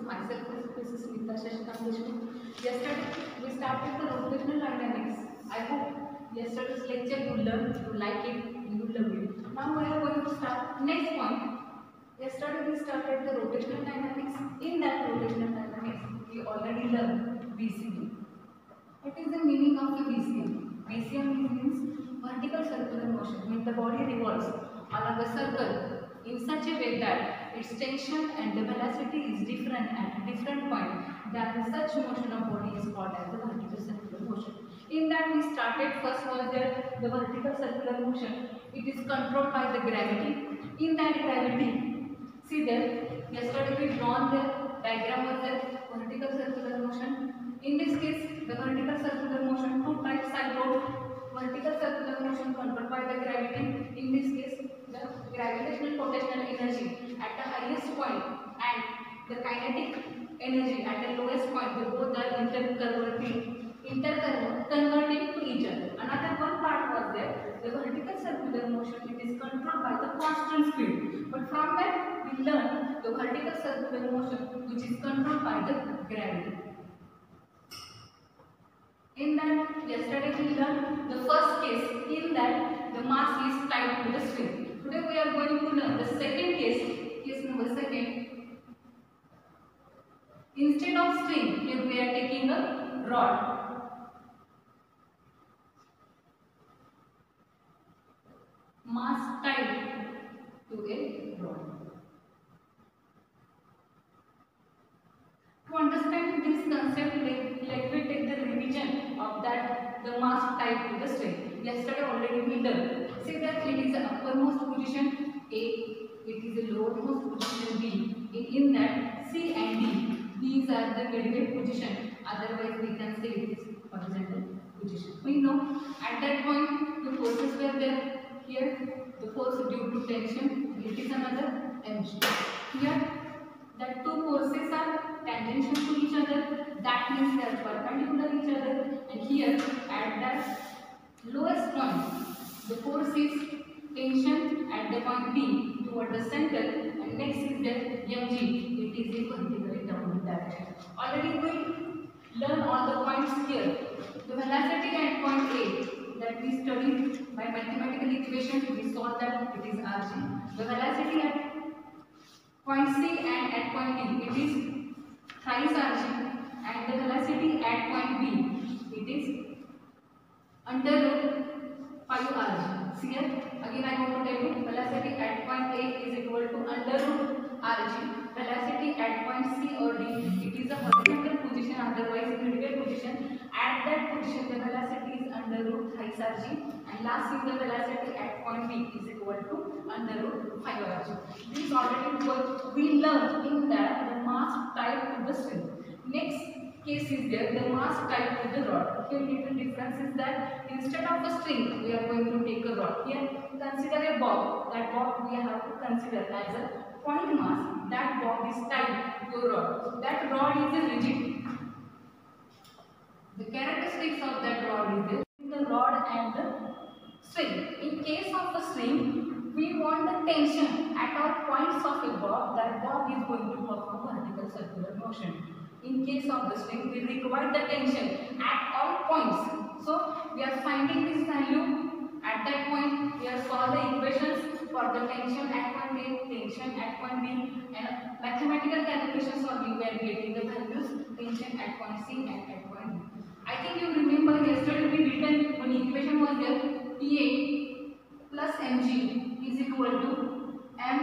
Myself is Smita Shashikant Deshmukh. Yesterday we started the rotational dynamics. I hope yesterday's lecture you learned, you like it, you love it. Now we are going to start next point. Yesterday we started the rotational dynamics. In that rotational dynamics, we already learned VCM. What is the meaning of the VCM? VCM means vertical circular motion. Means the body revolves along a circle in such a way that its tension and the velocity is different at a different point. Then such motion of body is called as the vertical circular motion. In that we started, first was there the vertical circular motion. It is controlled by the gravity. In that gravity, see there, yesterday we drawn the diagram was there, vertical circular motion. In this case, the vertical circular motion, two types I wrote. Vertical circular motion controlled by the gravity. In this case, the gravitational potential energy at the highest point and the kinetic energy at the lowest point, they both are interconverting to each other. Another one part was there, the vertical circular motion, it is controlled by the constant speed. But from that we learn the vertical circular motion which is controlled by the gravity. In that, yesterday we learned the first case, in that the mass is tied to the string. Today we are going to learn the second case, case number second. Instead of string, here we are taking a rod. Mass tied to a rod. To understand this concept, let me take the revision of that the mass tied to the string. Yesterday already we learned. Say that it is the uppermost position A, it is the lowermost position B. In that C and D, these are the midway position. Otherwise we can say it is horizontal position. We know at that point the forces were there. Here the force due to tension, it is another mg. Here that two forces are tangential to each other, that means they are perpendicular to each other. And here at that lowest point, the force is tension at the point B toward the center, and next is the mg, it is in vertically downward direction. Already we learn all the points here. The velocity at point A that we studied by mathematical equation, we saw that it is rg. The velocity at point C and at point D, it is thrice rg, and the velocity at point B, it is under root 5 rg. See here, again I want to tell you, velocity at point A is equal to under root rg. Velocity at point C or D, it is a horizontal position, otherwise vertical position. At that position, the velocity is under root thrice rg, and last is the velocity at point B is equal to under root 5 rg. This already what we learned in that the mass tied to the string. Next case is there, the mass tied to the rod. Here little difference is that instead of a string, we are going to take a rod. Here consider a bob. That bob we have to consider as a point mass. That bob is tied to a rod. That rod is a rigid. The characteristics of that rod is the rod and the string. In case of a string, we want the tension at all points of a bob. That bob is going to perform vertical circular motion. In case of the string, we require the tension at all points. So we are finding this value. At that point, we are solve the equations for the tension at point A, tension at point B, and mathematical calculations for we were getting the values tension at point C and at point B. I think you remember yesterday we written one equation was there, PA plus mg is equal to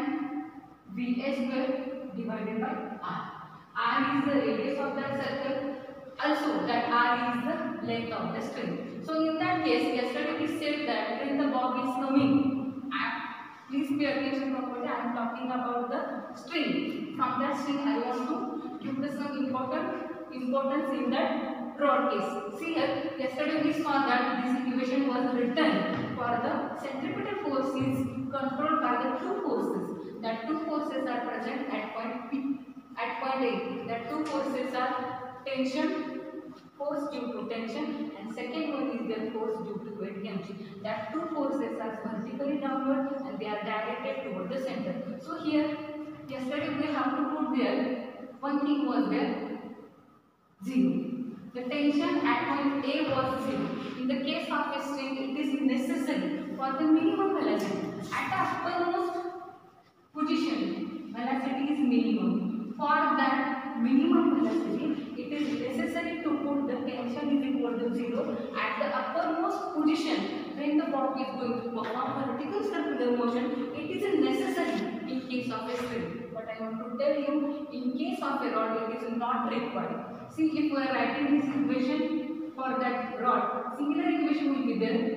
mva square divided by r. R is the radius of that circle, also that r is the length of the string. So in that case, yesterday we said that when the bob is coming, please pay attention properly, I am talking about the string. From that string I want to give the some importance in that rod case. See here, yesterday we saw that this equation was written for the centripetal force is controlled by the two forces. That two forces are present at point P. At point A, that two forces are tension, force due to tension, and second one is their force due to weight mg. That two forces are vertically downward and they are directed toward the center. So here, yesterday we have to put there one thing was there, 0. The tension at point A was 0. In the case of a string, it is necessary for the minimum velocity. At the uppermost position, velocity is minimum. For that minimum velocity, it is necessary to put the tension is equal to 0 at the uppermost position. When the bob is going to perform vertical circular motion, it is necessary in case of a string. But I want to tell you, in case of a rod, it is not required. See, if we are writing this equation for that rod, similar equation will be there.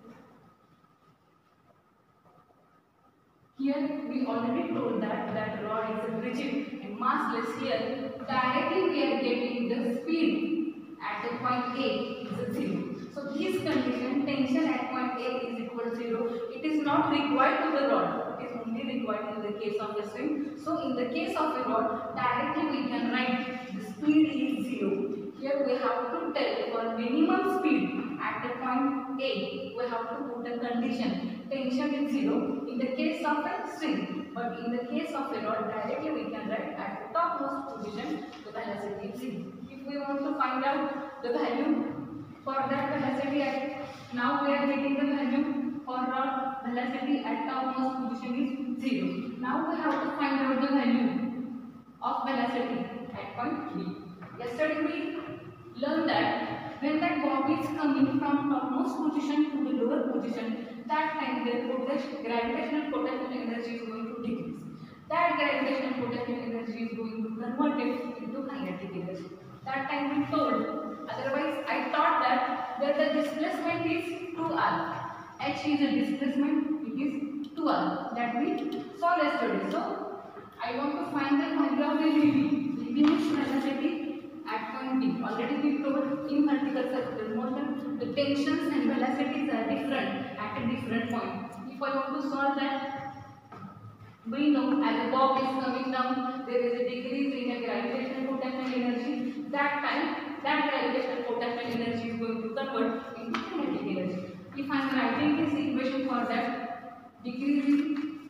Here we already told that rod is rigid and massless. Here directly we are getting the speed at the point A is 0. So this condition, tension at point A is equal to 0. It is not required to the rod. It is only required in the case of a string. So in the case of a rod, directly we can write the speed is 0. Here we have to tell for minimum speed at the point A, we have to put a condition. Tension is 0 in the case of a string, but in the case of a rod, directly we can write at the topmost position the velocity is 0. If we want to find out the value for that velocity, now we are getting the value for rod velocity at topmost position is 0. Now we have to find out the value of velocity at point B. Yesterday we learned that when that bob is coming from topmost position to the lower position, that time the gravitational potential energy is going to decrease. That gravitational potential energy is going to convert it into kinetic energy. That time we told. Otherwise, I thought that the displacement is 2r. H is a displacement, it is 2r. That we saw yesterday. So, I want to find the value of the Vb. Vb means velocity at point B. Already we told in vertical circular motion, the tensions and velocities are different at a different point. If I want to solve that, we know as the bob is coming down, there is a decrease in a gravitational potential energy. That time, that gravitational potential energy is going to convert into kinetic energy. If I am writing this equation for that, decreasing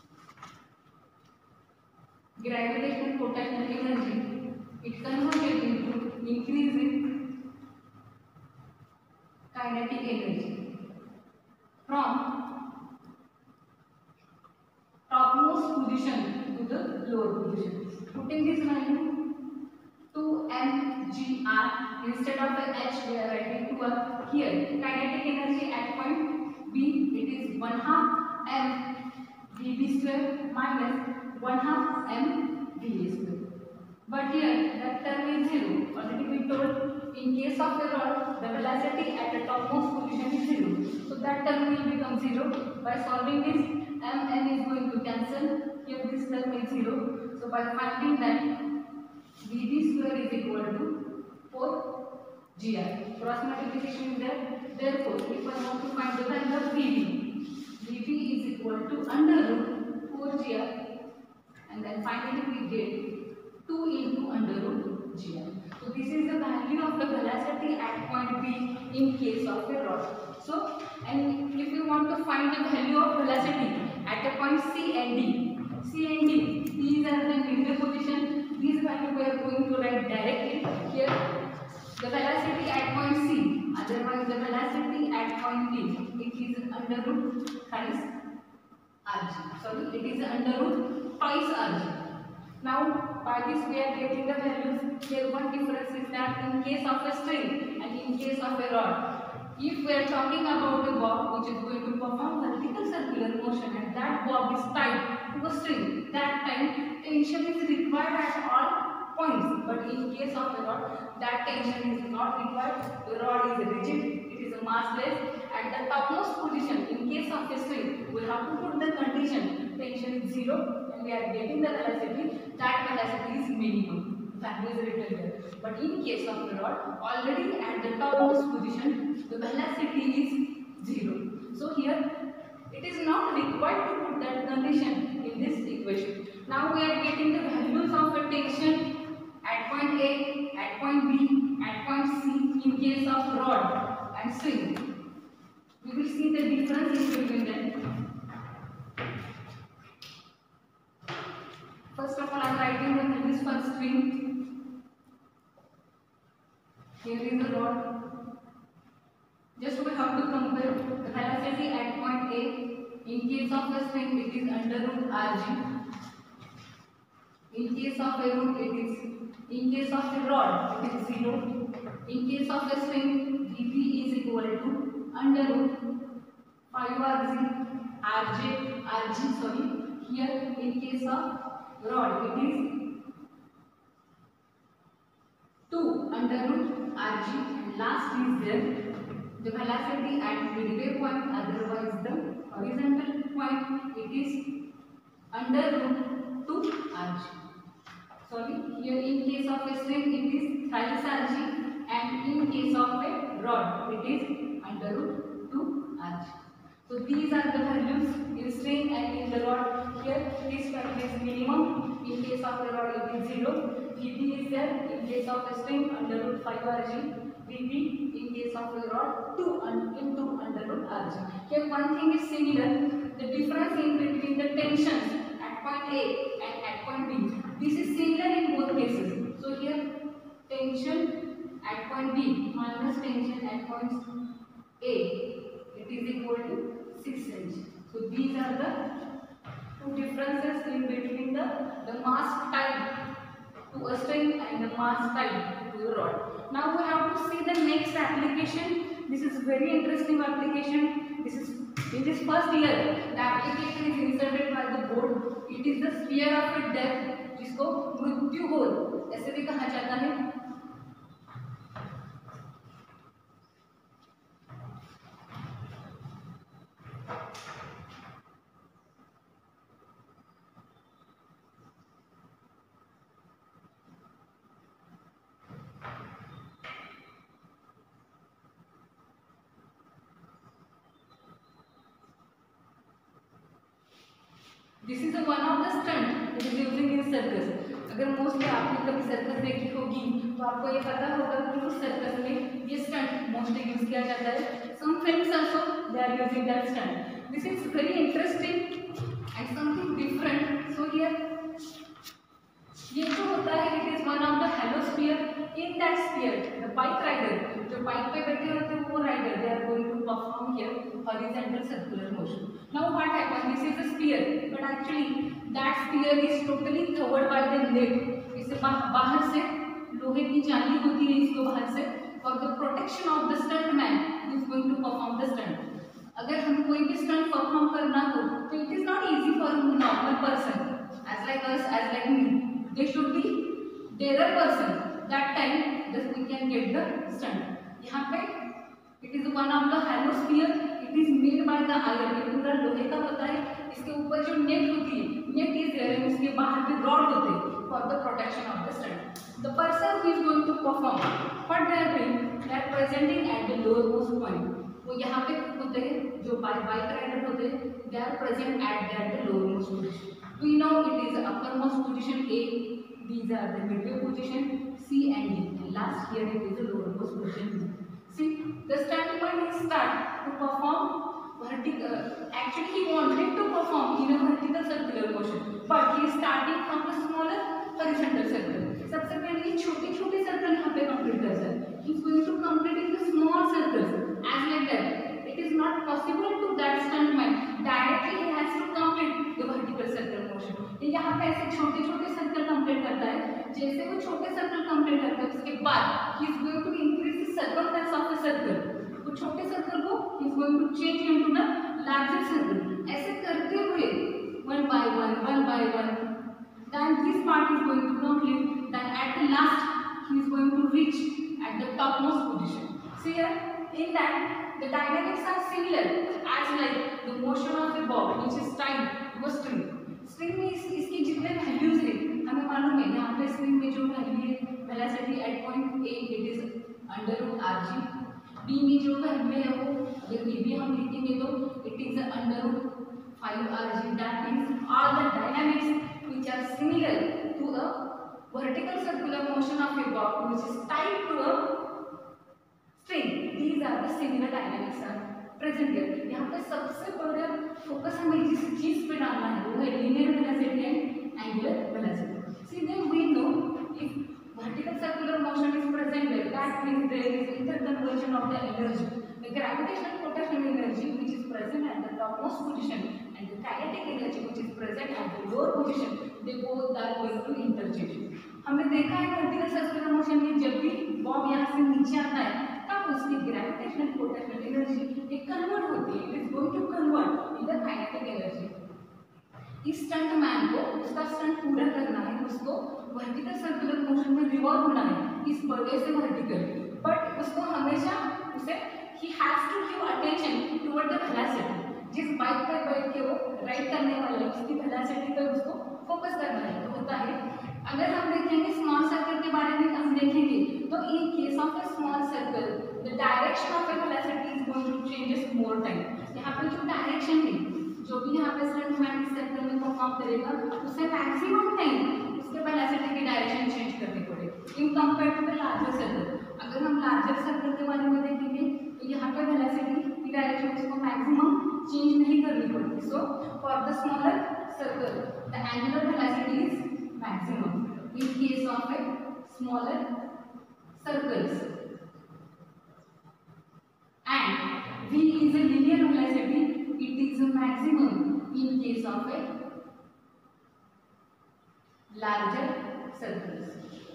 gravitational potential energy, it converted into increasing kinetic energy from topmost position to the lower position. Putting this value 2mgr instead of the h, we are writing 2r. Here, kinetic energy at point B, it is 1/2 m vb square minus 1/2 m va square. But here, that term is 0. Already we told, in case of a rod, the velocity at the topmost position is 0. So that term will become 0. By solving this, m is going to cancel. Here this term is 0. So by finding that, Vb square is equal to 4gr. Cross multiplication is there. Therefore, if I want to find the value of Vb, Vb is equal to under root 4gr, and then finally we get 2 into under root gr. So this is the value of the velocity at point B in case of a rod. So, and if you want to find the value of velocity at a point C and D, these are the middle position. These value we are going to write directly here. The velocity at point C, otherwise the velocity at point D, it is under root times rg. Sorry, it is under root twice rg. Now, by this we are getting the values. Here one difference is that in case of a string and in case of a rod, if we are talking about a bob which is going to perform vertical circular motion and that bob is tied to a string, that time tension is required at all points. But in case of a rod, that tension is not required. The rod is rigid, it is a massless. At the topmost position, in case of a string, we have to put the condition tension is 0 and we are getting the velocity. That velocity is minimum. Value is written there. But in case of the rod, already at the topmost position, the velocity is 0. So here, it is not required to put that condition in this equation. Now we are getting the values of the tension at point A, at point B, at point C in case of rod and string. We will see the difference in between them. First of all, I am writing the values for string. Here is the rod. Just we have to compare the velocity at point A. In case of the string, it is under root rg. In case of a root, it is. In case of the rod, it is 0. In case of the string, Vp is equal to under root 5rg, sorry. Here, in case of rod, it is 2 under root rg, and last is there the velocity at midway point, otherwise the horizontal point, it is under root 2 rg. Sorry, here in case of a string it is thrice rg, and in case of a rod it is under root 2 rg. So these are the values in string and in the rod. Here this value is minimum. In case of the rod it is 0. Vp is there. In case of a string under root 5rg. Vp in case of a rod 2 into under root rg. Here one thing is similar. The difference in between the tensions at point A and at point B. This is similar in both cases. So here tension at point B minus tension at point A, it is equal to 6 cm. So these are the two differences in between the mass type to a string and the mass type to a rod. Now we have to see the next application. This is very interesting application. This is in this first year. The application is inserted by the board. It is the sphere of a death, जिसको मृत्यु whole ऐसे भी कहा जाता है. This is one of the stunt it is using in circus. अगर mostly आपने कभी सर्कस देखी होगी तो आपको ये पता होगा कि उस सर्कस में ये स्टंट मोस्टली यूज किया जाता है. Some films also they are using that stunt. This is very interesting and something different. So here ये जो होता है it is one of the halosphere. In that sphere the bike rider जो bike पे बैठे होते हैं वो rider they are going to perform here horizontal circular motion. Now what happens? This is a sphere, but actually that sphere is totally covered by the net. इसे बाहर से लोहे की जाली होती है इसको बाहर से for the protection of the stuntman who is going to perform the stunt. अगर हम कोई भी stunt perform करना हो तो it is not easy for a normal person as like us, as like me. They should be darer person. That time that we can get the stunt. यहाँ पे it is one of the halosphere. It is made by the iron. ये पूरा लोहे का होता है. इसके ऊपर जो नेट होती है, नेट इज देयर, उसके बाहर भी रॉड होते हैं for the protection of the stunt. The person who is going to perform, what they are doing, they are presenting at the lowermost point. वो यहाँ पे होते हैं जो बाइक राइडर होते हैं, they are present at the lowermost position. We know it is the uppermost position A. These are the midway position C and D. And last here it is the lowermost position B. See, the stuntman is start to perform vertical. Actually, he wanted to perform in a vertical circular motion, but he is starting from the smaller horizontal circle. सबसे पहले ये छोटे-छोटे circle यहाँ पे complete कर सकते हैं. He is going to complete in the small circles as like that. It is not possible to that stuntman directly he has to complete the vertical circle motion. ये यहाँ पे ऐसे छोटे-छोटे सर्कल कंप्लीट करता है. जैसे वो छोटे सर्कल कंप्लीट करता है उसके बाद he is going to increase the circumference of the circle. वो छोटे सर्कल को he is going to change into the larger circle. ऐसे करते हुए one by one, then this part is going to complete. Then at the last he is going to reach at the topmost position. See here, in that the dynamics are similar as like the motion of the ball which is tied to a string. String में इसकी जितने values है हमें मालूम है. यहाँ पे string में जो वैल्यू है velocity at point A it is under root rg. B में जो वैल्यू है वो अगर B भी हम लिखेंगे तो it is under root 5rg. That means all the dynamics which are similar to a vertical circular motion of a ball which is tied to a string. These are the similar dynamics are present here. यहाँ पे सबसे बड़ा focus हमें जिस चीज पे डालना है वो है linear velocity angular velocity. See, then we know if vertical circular motion is present there, that means there is interconversion of the energy. The gravitational potential energy which is present at the topmost position and the kinetic energy which is present at the lower position, they both are going to interchange. हमने देखा है vertical circular motion में जब भी Bob यहाँ से नीचे आता है तब उसकी ग्रेविटेशनल पोटेंशियल एनर्जी एक कन्वर्ट होती है, it is going to convert in the kinetic energy. इस स्टंट मैन को उसका स्टंट पूरा करना है, उसको वर्टिकल सर्कुलर मोशन में रिवॉल्व होना है इस बॉडी से वर्टिकल, बट उसको हमेशा उसे ही has to give attention toward the velocity. जिस बाइक पर बैठ के वो राइड करने वाले हैं उसकी वेलोसिटी पर उसको फोकस करना है. तो होता है अगर हम देखेंगे स्मॉल सर्कल के बारे में हम देखेंगे तो in case of a small circle the direction of the velocity is going to changes more time. यहाँ पे जो डायरेक्शन है जो भी यहाँ पे स्टंट मैन इस सर्कल में परफॉर्म करेगा उसे मैक्सिमम टाइम उसके वेलोसिटी की डायरेक्शन चेंज करनी पड़ेगी in compare to the larger circle. अगर हम लार्जर सर्कल के बारे में देखेंगे तो यहाँ पे वेलोसिटी की डायरेक्शन उसको मैक्सिमम चेंज नहीं करनी पड़ती. So for the smaller circle the angular velocity is maximum in case of a smaller circles, and v is a linear velocity, it is a maximum in case of a larger circles.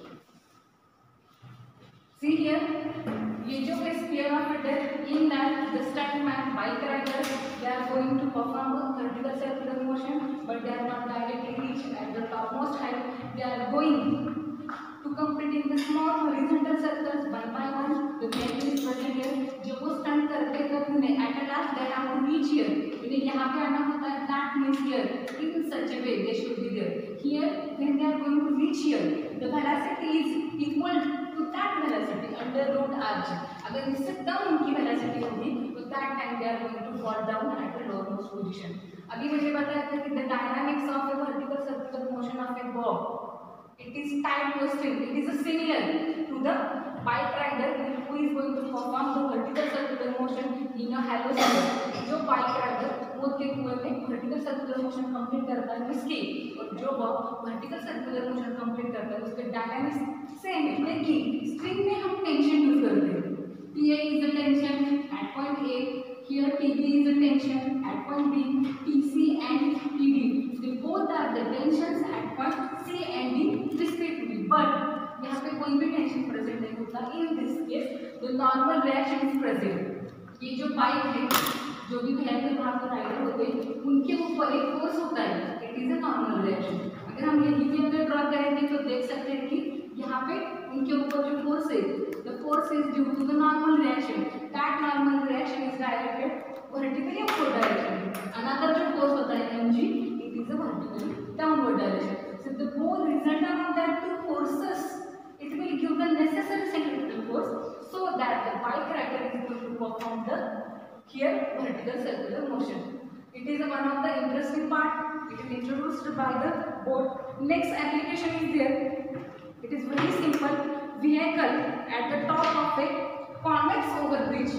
See here, ये जो sphere of a death in that the stuntman bike rider they are going to perform a vertical circular motion, but they are not directly reached at the topmost height. They are going to complete in the small horizontal circles one by one. The vehicle is present here. जब वो stunt करते करते उन्हें at last they have to reach here. उन्हें यहाँ पे आना होता है. That means here in such a way they should be there. Here when they are going to reach here, the velocity is equal to that velocity under root arch. अगर इससे कम उनकी velocity होगी तो that time they are going to fall down at the lowermost position. अभी मुझे बताया था कि the dynamics of a vertical circular motion of a bob, it is time constant. It is similar to the bike rider who is going to perform the vertical circular motion in a hollow circle. जो bike rider मोद के कुएं में vertical circular motion complete करता है उसके, और जो bob vertical circular motion complete करता है उसके dynamics सेम है. लेकिन स्ट्रिंग में हम टेंशन यूज करते हैं. TA is the tension at point A. Here TB is the tension at point B. TC and TD, they both are the tensions at point C and D respectively. But यहाँ पे कोई भी tension present नहीं होता. In this case the normal reaction is present. ये जो bike है जो भी व्हीकल वहाँ पर राइडर होते हैं उनके ऊपर एक फोर्स होता है. It is a normal reaction. अगर हम यही भी अगर ड्रॉ करेंगे तो देख सकते हैं कि यहाँ पे उनके ऊपर जो फोर्स है the force is due to the normal reaction. That normal reaction is directed vertically upward direction. Another जो force होता है mg, it is a vertically downward direction. So the whole resultant of that two forces, it will give the necessary centrifugal force so that the bike rider is going to perform the here vertical circular motion. It is one of the interesting part. It is introduced by the board. Next application is there. It is very simple. Vehicle at the top of a convex overbridge.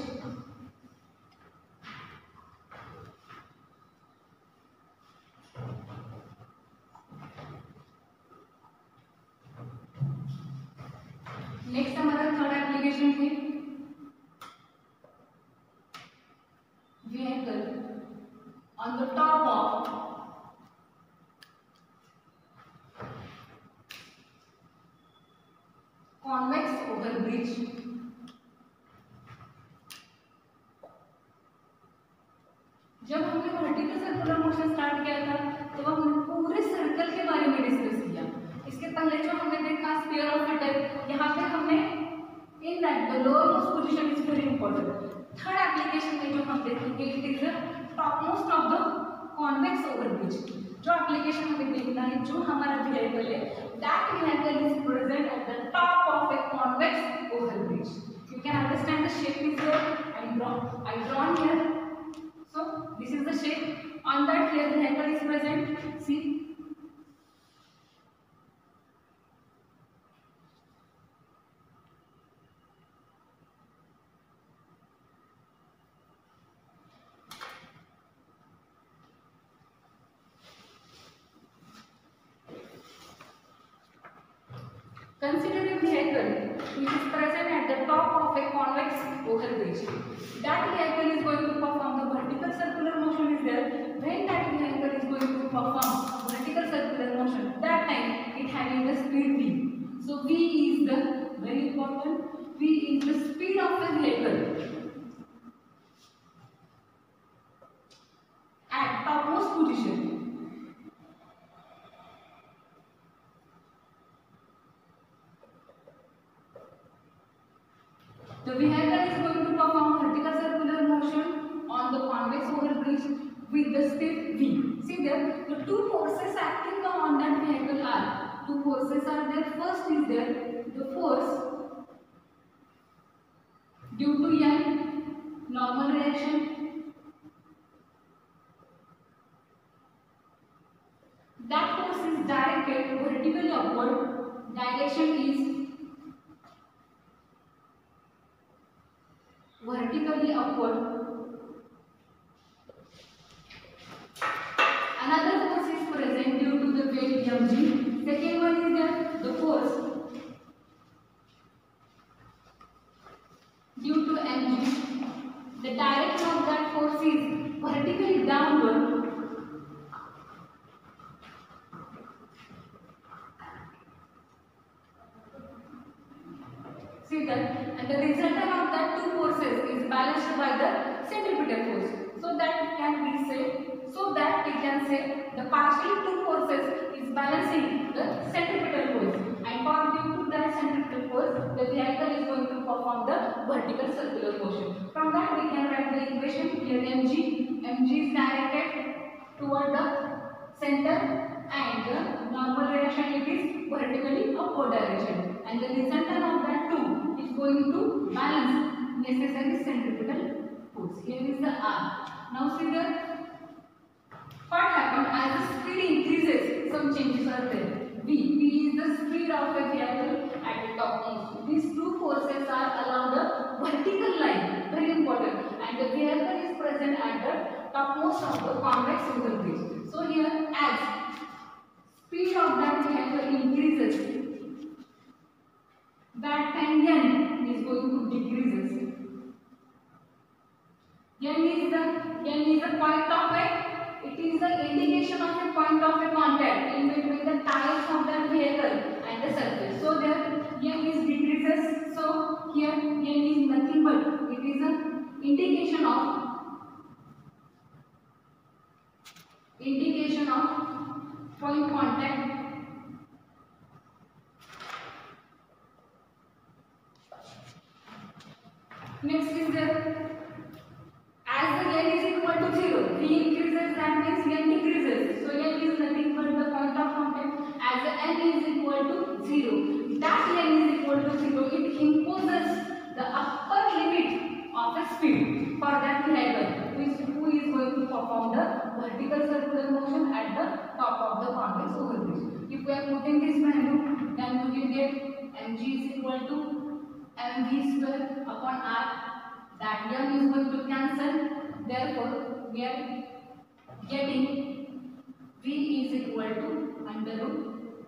Next हमारा third application है vehicle on the top of convex overbridge. जब हमने vertical circular motion start किया था तो हमने पूरे circle के बारे में डिस्कस किया. इसके पहले जो हमने देखा स्फीयर ऑफ अ टाइप, यहाँ पे हमने in that the lower most position is very important. Third application में जो हम देखेंगे it is the top most of the convex overbridge. जो एप्लीकेशन हमें देखना है जो हमारा व्हीकल है that vehicle is present at the top of a convex overbridge. You can understand the shape is there. I drawn here. So this is the shape. On that here the vehicle is present. See, Consider a vehicle which is present at the top of a convex oval bridge. That vehicle is going to perform the vertical circular motion is there. When that vehicle is going to perform vertical circular motion, that time it having the speed v. So v is the very important. V is the speed of the vehicle at topmost position. The vehicle is going to perform vertical circular motion on the convex oval bridge with the speed v. See there, the two forces acting on that vehicle are, two forces are there. First is there, the force due to N, normal reaction. That force is directed vertically upward. Direction is vertically upward. Another force is present due to the weight mg. Second one is that the force due to mg. The direction of that force is vertically downward. See that, and the resultant of that two forces is balanced by the centripetal force. So that we can say the partially two forces is balancing the centripetal force, and for due to that centripetal force, the vehicle is going to perform the vertical circular motion. From that we can write the equation here. Mg is directed toward the center, and the normal reaction it is vertically upward direction, and the resultant of that two is going to balance necessary centripetal force. Here is the R. Now see the what happened as the speed increases, some changes are there. V is the speed of a vehicle at the topmost. These two forces are along the vertical line, very important, and the vehicle is present at the topmost of the convex oval bridge. So here, as speed of that vehicle increases, that time N is going to decreases. N is the point of a, it is the indication of a point of a contact in between the tires of that vehicle and the surface. So there N is decreases. So here N is nothing but it is an indication of point contact. Next is there, as the N is equal to 0, V increases, that means N decreases. So N is nothing but the point of contact. As the N is equal to 0, that N is equal to 0, it imposes the upper limit of the speed for that vehicle, who is going to perform the vertical circular motion at the top of the convex oval bridge. If we are putting this value, then we will get mg is equal to mv square upon r. That N is going to cancel. Therefore, we are getting V is equal to under root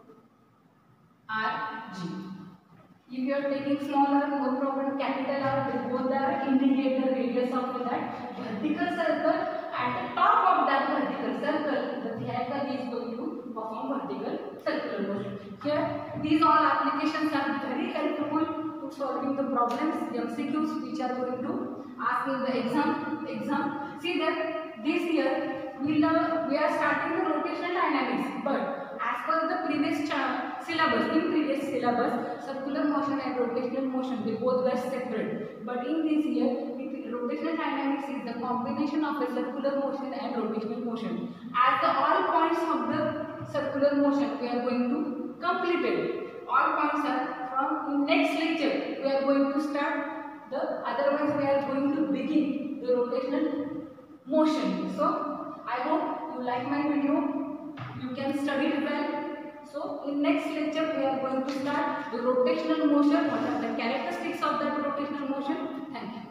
Rg. If you are taking smaller, no problem, capital R, they both are indicate the radius of that vertical circle. At the top of that vertical circle, the vehicle is going to perform vertical circular motion. Here, these all applications are very helpful to solving the problems, the MCQs which are going to ask in the exam. See that this year we are starting the rotational dynamics, but as per the previous syllabus, circular motion and rotational motion, they both were separate. But in this year, rotational dynamics is the combination of a circular motion and rotational motion. As the all points of the circular motion we are going to complete it. All points are from in next lecture we are going to start the, otherwise we are going to begin the rotational motion. So I hope you like my video, you can study it well. So in next lecture we are going to start the rotational motion, what are the characteristics of that rotational motion. Thank you.